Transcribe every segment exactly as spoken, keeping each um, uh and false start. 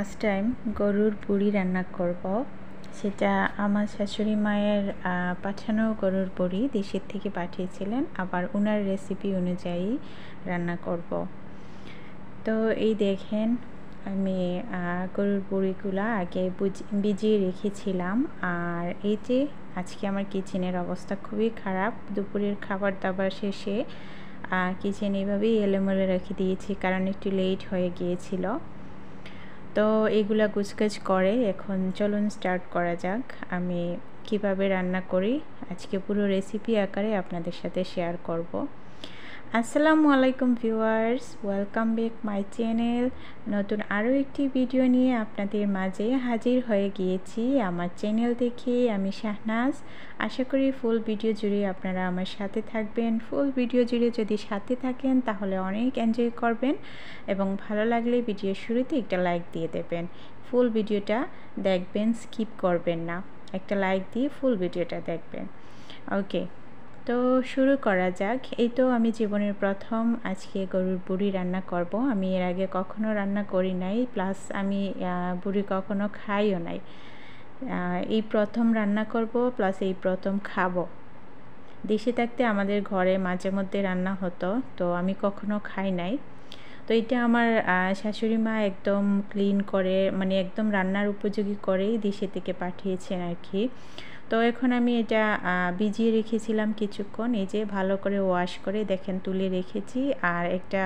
First time গরুর বুড়ি রান্না করব। সেটা আমার শাশুড়ি মায়ের পাঠানো গরুর বুড়ি দেশের থেকে পাঠিয়েছিলেন, আবার ওনার রেসিপি অনুযায়ী রান্না করব। তো এই দেখেন আমি গরুর বুড়িগুলো আগে ভিজিয়ে রেখেছিলাম। আর এই যে আজকে আমার কিচেনের অবস্থা খুবই খারাপ। দুপুরের খাবার দাবার শেষে কিচেন এইভাবেই এলোমেলো রেখে দিয়েছি, কারণ একটু লেট হয়ে গিয়েছিল। তো এগুলা গুছগাছ করে এখন চলুন স্টার্ট করা যাক। আমি কিভাবে রান্না করি আজকে পুরো রেসিপি আকারে আপনাদের সাথে শেয়ার করব। আসসালামু আলাইকুম viewers, welcome back my channel. নতুন আরও একটি ভিডিও নিয়ে আপনাদের মাঝে হাজির হয়ে গিয়েছি। আমার চ্যানেল দেখে আমি শাহনাজ। আশা করি ফুল ভিডিও জুড়ে আপনারা আমার সাথে থাকবেন। ফুল ভিডিও জুড়ে যদি সাথে থাকেন তাহলে অনেক এনজয় করবেন, এবং ভালো লাগলে ভিডিও শুরুতে একটা লাইক দিয়ে দেবেন। ফুল ভিডিওটা দেখবেন, স্কিপ করবেন না, একটা লাইক দিয়ে ফুল ভিডিওটা দেখবেন। ওকে, তো শুরু করা যাক। এই তো আমি জীবনের প্রথম আজকে গরুর বুড়ি রান্না করব। আমি এর আগে কখনো রান্না করি নাই, প্লাস আমি বুড়ি কখনো খাইও নাই। এই প্রথম রান্না করব, প্লাস এই প্রথম খাবো। দেশে থাকতে আমাদের ঘরে মাঝে মধ্যে রান্না হতো, তো আমি কখনো খাই নাই। তো এটা আমার শাশুড়ি মা একদম ক্লিন করে, মানে একদম রান্নার উপযোগী করেই দেশে থেকে পাঠিয়েছেন আর কি। তো এখন আমি এটা ভিজিয়ে রেখেছিলাম কিছুক্ষণ, এই যে ভালো করে ওয়াশ করে দেখেন তুলে রেখেছি। আর একটা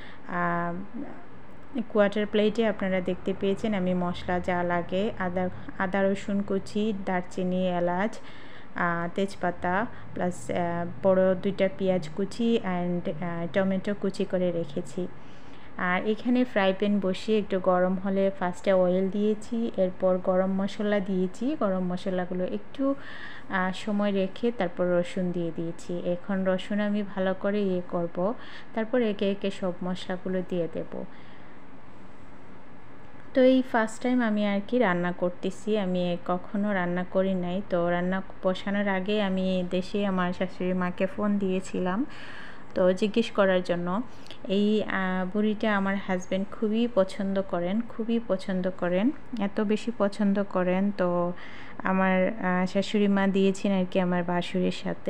কোয়াটার প্লেটে আপনারা দেখতে পেয়েছেন আমি মশলা যা লাগে, আদা আদা রসুন কুচি, দারচিনি, এলাচ, তেজপাতা, প্লাস বড় দুইটা পেঁয়াজ কুচি অ্যান্ড টমেটো কুচি করে রেখেছি। আর এখানে ফ্রাই প্যান বসিয়ে একটু গরম হলে ফার্স্টে অয়েল দিয়েছি, এরপর গরম মশলা দিয়েছি। গরম মশলাগুলো একটু সময় রেখে তারপর রসুন দিয়ে দিয়েছি। এখন রসুন আমি ভালো করে ইয়ে করব, তারপর একে একে সব মশলাগুলো দিয়ে দেব। তো এই ফার্স্ট টাইম আমি আর কি রান্না করতেছি, আমি কখনো রান্না করি নাই। তো রান্না বসানোর আগে আমি দেশে আমার শাশুড়ি মাকে ফোন দিয়েছিলাম, তো জিজ্ঞেস করার জন্য। এই বুড়িটা আমার হাজব্যান্ড খুবই পছন্দ করেন, খুবই পছন্দ করেন, এত বেশি পছন্দ করেন। তো আমার শাশুড়ি মা দিয়েছেন আর কি আমার বাসুরের সাথে।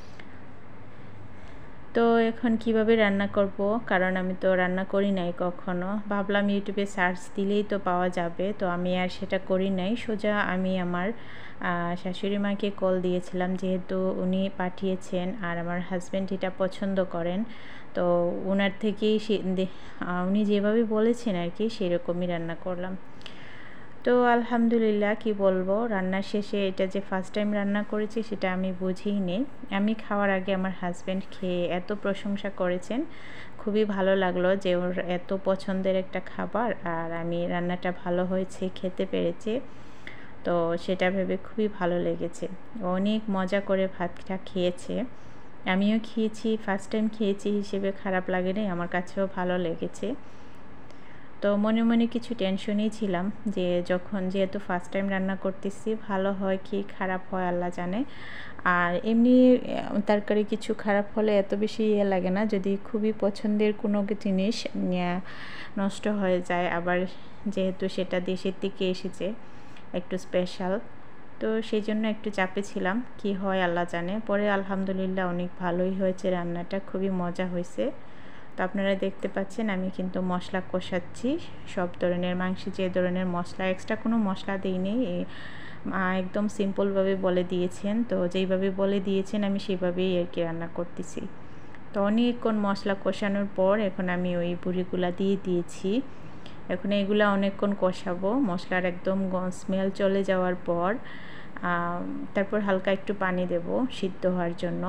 তো এখন কিভাবে রান্না করব, কারণ আমি তো রান্না করি নাই কখনো। ভাবলাম ইউটিউবে সার্চ দিলেই তো পাওয়া যাবে, তো আমি আর সেটা করি নাই। সোজা আমি আমার শাশুড়ি মাকে কল দিয়েছিলাম, যেহেতু উনি পাঠিয়েছেন আর আমার হাজব্যান্ড এটা পছন্দ করেন। তো ওনার থেকেই সে উনি যেভাবে বলেছেন আর কি সেরকমই রান্না করলাম। তো আলহামদুলিল্লাহ, কি বলবো, রান্নার শেষে এটা যে ফার্স্ট টাইম রান্না করেছি সেটা আমি বুঝিই নি। আমি খাওয়ার আগে আমার হাজব্যান্ড খেয়ে এত প্রশংসা করেছেন, খুবই ভালো লাগলো যে ওর এত পছন্দের একটা খাবার আর আমি রান্নাটা ভালো হয়েছে খেতে পেরেছে। তো সেটা ভেবে খুবই ভালো লেগেছে। অনেক মজা করে ভাতটা খেয়েছে, আমিও খেয়েছি, ফার্স্ট টাইম খেয়েছি হিসেবে খারাপ লাগেনি, আমার কাছেও ভালো লেগেছে। তো মনে মনে কিছু টেনশনেই ছিলাম যে যখন যেহেতু ফার্স্ট টাইম রান্না করতেছি, ভালো হয় কি খারাপ হয় আল্লাহ জানে। আর এমনি তরকারি কিছু খারাপ হলে এত বেশি ইয়ে লাগে না, যদি খুবই পছন্দের কোনো জিনিস নষ্ট হয়ে যায়, আবার যেহেতু সেটা দেশের থেকে এসেছে একটু স্পেশাল, তো সেই জন্য একটু চাপে ছিলাম, কি হয় আল্লাহ জানে। পরে আলহামদুলিল্লাহ অনেক ভালোই হয়েছে, রান্নাটা খুবই মজা হয়েছে। তো আপনারা দেখতে পাচ্ছেন আমি কিন্তু মশলা কষাচ্ছি, সব ধরনের মাংসে যে ধরনের মশলা, এক্সট্রা কোনো মশলা দিইনি, একদম সিম্পলভাবে বলে দিয়েছেন। তো যেইভাবে বলে দিয়েছেন আমি সেইভাবেই আর কি রান্না করতেছি। তো অনেকক্ষণ মশলা কষানোর পর এখন আমি ওই বুড়িগুলা দিয়ে দিয়েছি। এখন এইগুলা অনেকক্ষণ কষাবো, মশলার একদম স্মেল চলে যাওয়ার পর তারপর হালকা একটু পানি দেব সিদ্ধ হওয়ার জন্য।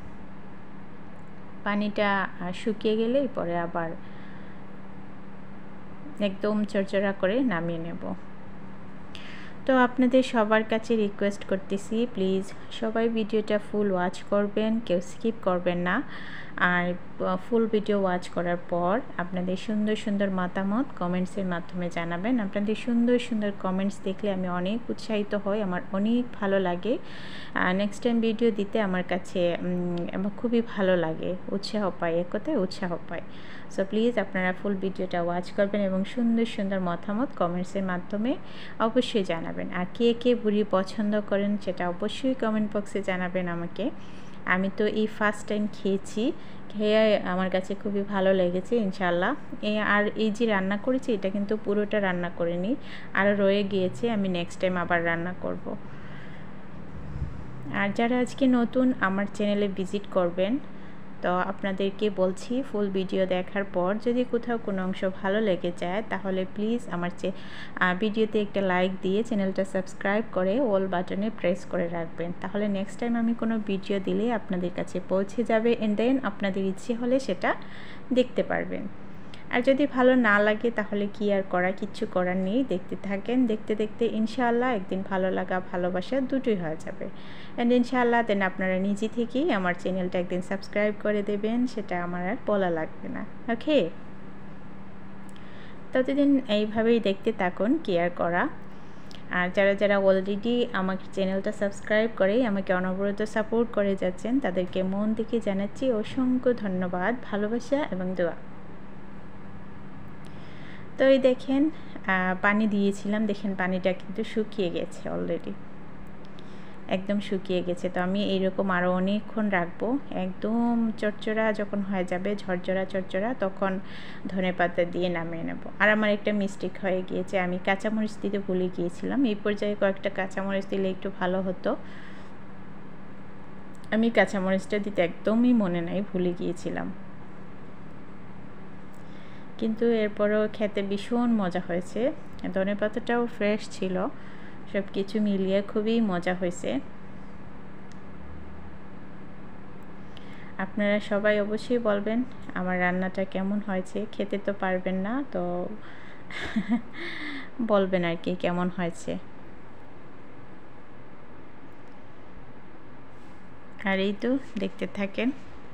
পানিটা শুকিয়ে গেলেই পরে আবার একদম চড়চড়া করে নামিয়ে নেব। তো আপনাদের সবার কাছে রিকোয়েস্ট করতেছি, প্লিজ সবাই ভিডিওটা ফুল ওয়াচ করবেন, কেউ স্কিপ করবেন না। আর ফুল ভিডিও ওয়াচ করার পর আপনাদের সুন্দর সুন্দর মতামত কমেন্টসের মাধ্যমে জানাবেন। আপনাদের সুন্দর সুন্দর কমেন্টস দেখলে আমি অনেক উৎসাহিত হই, আমার অনেক ভালো লাগে। নেক্সট টাইম ভিডিও দিতে আমার কাছে আমার খুবই ভালো লাগে, উৎসাহ পাই, এক কথায় উৎসাহ পাই। সো প্লিজ আপনারা ফুল ভিডিওটা ওয়াচ করবেন এবং সুন্দর সুন্দর মতামত কমেন্টসের মাধ্যমে অবশ্যই জানাবেন। আর কে কে বুড়ি পছন্দ করেন সেটা অবশ্যই কমেন্ট বক্সে জানাবেন আমাকে। আমি তো এই ফার্স্ট টাইম খেয়েছি, খেয়ে আমার কাছে খুবই ভালো লেগেছে ইনশাল্লাহ। এই আর এই যে রান্না করেছি এটা কিন্তু পুরোটা রান্না করিনি, আরও রয়ে গিয়েছে, আমি নেক্সট টাইম আবার রান্না করব। আর যারা আজকে নতুন আমার চ্যানেলে ভিজিট করবেন, তো আপনাদেরকে বলছি ফুল ভিডিও দেখার পর যদি কোথাও কোনো অংশ ভালো লেগে যায় তাহলে প্লিজ আমার চে ভিডিওতে একটা লাইক দিয়ে চ্যানেলটা সাবস্ক্রাইব করে অল বাটনে প্রেস করে রাখবেন, তাহলে নেক্সট টাইম আমি কোনো ভিডিও দিলে আপনাদের কাছে পৌঁছে যাবে এন্ড দেন আপনাদের ইচ্ছে হলে সেটা দেখতে পারবেন। আর যদি ভালো না লাগে তাহলে কি আর করা, কিচ্ছু করার নেই, দেখতে থাকেন, দেখতে দেখতে ইনশাআল্লাহ একদিন ভালো লাগা ভালোবাসা দুটোই হয়ে যাবে। অ্যান্ড ইনশাআল্লাহ দেন আপনারা নিজে থেকেই আমার চ্যানেলটা একদিন সাবস্ক্রাইব করে দেবেন, সেটা আমার আর বলা লাগবে না। ওকে, ততদিন এইভাবেই দেখতে থাকুন, কি আর করা। আর যারা যারা অলরেডি আমার চ্যানেলটা সাবস্ক্রাইব করে আমাকে অনবরত সাপোর্ট করে যাচ্ছেন তাদেরকে মন থেকে জানাচ্ছি অসংখ্য ধন্যবাদ, ভালোবাসা এবং দোয়া। তো এই দেখেন পানি দিয়েছিলাম, দেখেন পানিটা কিন্তু শুকিয়ে গেছে, অলরেডি একদম শুকিয়ে গেছে। তো আমি এইরকম আরও অনেকক্ষণ রাখবো, একদম চচ্চড়া যখন হয়ে যাবে, ঝরঝরা চচ্চড়া, তখন ধনেপাতা দিয়ে নামিয়ে নেব। আর আমার একটা মিস্টেক হয়ে গিয়েছে, আমি কাঁচামরিচ দিতে ভুলে গিয়েছিলাম, এই পর্যায়ে কয়েকটা কাঁচামরিচ দিলে একটু ভালো হতো। আমি কাঁচামরিচটা দিতে একদমই মনে নাই, ভুলে গিয়েছিলাম, কিন্তু এরপরও খেতে ভীষণ মজা হয়েছে। ধনেপাতাটাও ফ্রেশ ছিল, সব কিছু মিলিয়ে খুবই মজা হয়েছে। আপনারা সবাই অবশ্যই বলবেন আমার রান্নাটা কেমন হয়েছে, খেতে তো পারবেন না, তো বলবেন আর কি কেমন হয়েছে। আর এই তো দেখতে থাকেন।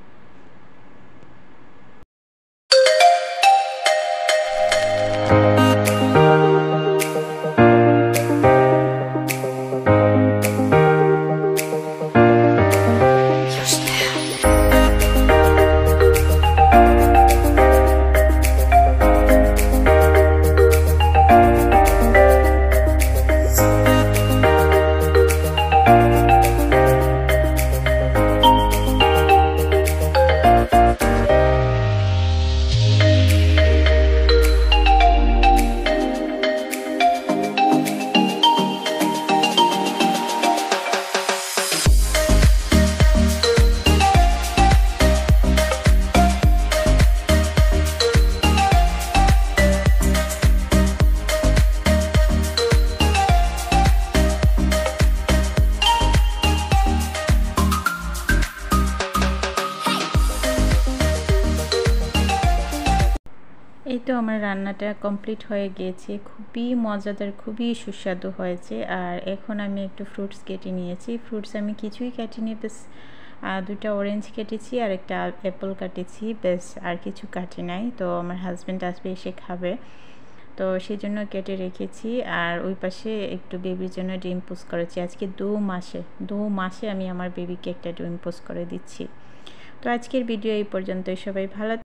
এই তো আমার রান্নাটা কমপ্লিট হয়ে গিয়েছে, খুবই মজাদার, খুবই সুস্বাদু হয়েছে। আর এখন আমি একটু ফ্রুটস কেটে নিয়েছি, ফ্রুটস আমি কিছুই কাটিনি, বেশ দুটা অরেঞ্জ কেটেছি আর একটা অ্যাপেল কাটেছি, বেশ আর কিছু কাটি নাই। তো আমার হাজব্যান্ড আসবে, এসে খাবে, তো সেই জন্য কেটে রেখেছি। আর ওই পাশে একটু বেবির জন্য ডিম পোস্ট করেছি, আজকে দু মাসে দু মাসে আমি আমার বেবিকে একটা ডিম পোস্ট করে দিচ্ছি। তো আজকের ভিডিও এই পর্যন্তই, সবাই ভালো